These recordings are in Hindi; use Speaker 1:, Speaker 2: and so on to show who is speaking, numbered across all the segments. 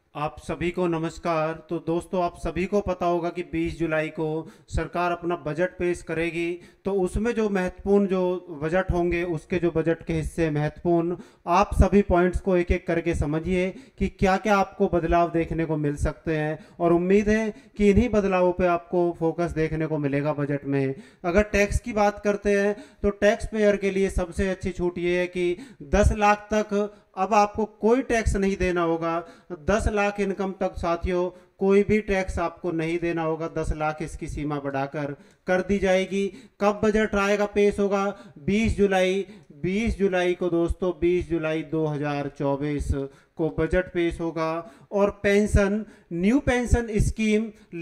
Speaker 1: आप सभी को नमस्कार। तो दोस्तों, आप सभी को पता होगा कि 20 जुलाई को सरकार अपना बजट पेश करेगी। तो उसमें जो महत्वपूर्ण जो बजट होंगे, उसके जो बजट के हिस्से महत्वपूर्ण, आप सभी पॉइंट्स को एक एक करके समझिए कि क्या क्या आपको बदलाव देखने को मिल सकते हैं। और उम्मीद है कि इन्हीं बदलावों पे आपको फोकस देखने को मिलेगा बजट में। अगर टैक्स की बात करते हैं तो टैक्स पेयर के लिए सबसे अच्छी छूट ये है कि 10 लाख तक अब आपको कोई टैक्स नहीं देना होगा। 10 लाख इनकम तक साथियों कोई भी टैक्स आपको नहीं देना होगा। 10 लाख इसकी सीमा बढ़ाकर कर दी जाएगी। कब बजट आएगा, पेश होगा? 20 जुलाई। 20 जुलाई को दोस्तों, 20 जुलाई 2024 को बजट पेश होगा। और पेंशन, न्यू पेंशन स्कीम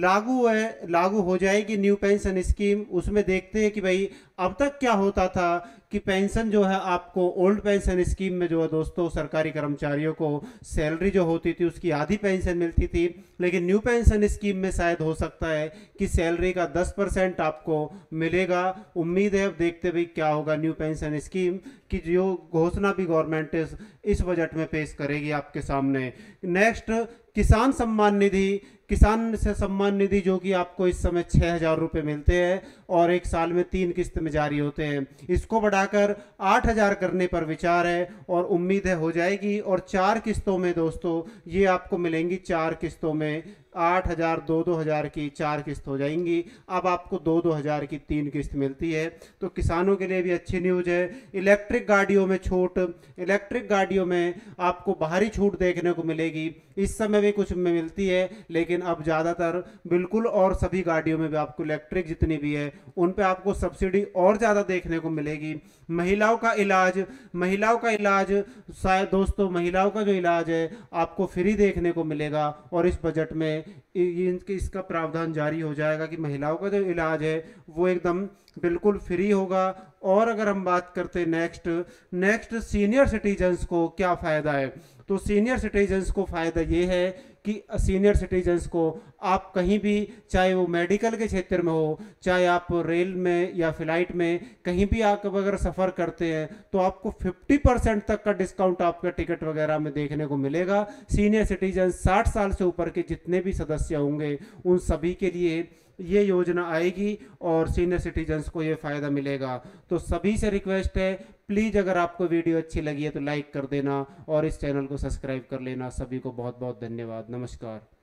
Speaker 1: लागू हो जाएगी। न्यू पेंशन स्कीम, उसमें देखते हैं कि भाई अब तक क्या होता था कि पेंशन जो है आपको ओल्ड पेंशन स्कीम में जो है दोस्तों, सरकारी कर्मचारियों को सैलरी जो होती थी उसकी आधी पेंशन मिलती थी। लेकिन न्यू पेंशन स्कीम में शायद हो सकता है कि सैलरी का 10% आपको मिलेगा। उम्मीद है, अब देखते भाई क्या होगा न्यू पेंशन स्कीम की जो घोषणा भी गवर्नमेंट इस बजट में पेश करेगी आपके सामने। नेक्स्ट, किसान सम्मान निधि। किसान से सम्मान निधि जो कि आपको इस समय 6,000 रुपये मिलते हैं और एक साल में 3 किस्त में जारी होते हैं। इसको बढ़ाकर 8,000 करने पर विचार है और उम्मीद है हो जाएगी। और 4 किस्तों में दोस्तों ये आपको मिलेंगी। 4 किस्तों में 8,000, 2-2 हज़ार की 4 किस्त हो जाएंगी। अब आपको 2-2 हज़ार की 3 किस्त मिलती है। तो किसानों के लिए भी अच्छी न्यूज है। इलेक्ट्रिक गाड़ियों में छूट। इलेक्ट्रिक गाड़ियों में आपको बाहरी छूट देखने को मिलेगी। इस समय भी कुछ में मिलती है, लेकिन अब ज़्यादातर बिल्कुल और सभी गाड़ियों में भी आपको इलेक्ट्रिक जितनी भी है उन पे आपको सब्सिडी और ज़्यादा देखने को मिलेगी। महिलाओं का इलाज। महिलाओं का इलाज, शायद दोस्तों महिलाओं का जो इलाज है आपको फ्री देखने को मिलेगा। और इस बजट में इसका प्रावधान जारी हो जाएगा कि महिलाओं का जो इलाज है वो एकदम बिल्कुल फ्री होगा। और अगर हम बात करते हैं नेक्स्ट सीनियर सिटीजन्स को क्या फ़ायदा है, तो सीनियर सिटीजन्स को फ़ायदा ये है कि सीनियर सिटीजन्स को आप कहीं भी, चाहे वो मेडिकल के क्षेत्र में हो, चाहे आप रेल में या फ्लाइट में कहीं भी आप अगर सफ़र करते हैं तो आपको 50% तक का डिस्काउंट आपका टिकट वगैरह में देखने को मिलेगा। सीनियर सिटीजन 60 साल से ऊपर के जितने भी सदस्य होंगे उन सभी के लिए ये योजना आएगी और सीनियर सिटीजन्स को ये फ़ायदा मिलेगा। तो सभी से रिक्वेस्ट है, प्लीज़ अगर आपको वीडियो अच्छी लगी है तो लाइक कर देना और इस चैनल को सब्सक्राइब कर लेना। सभी को बहुत बहुत धन्यवाद। नमस्कार।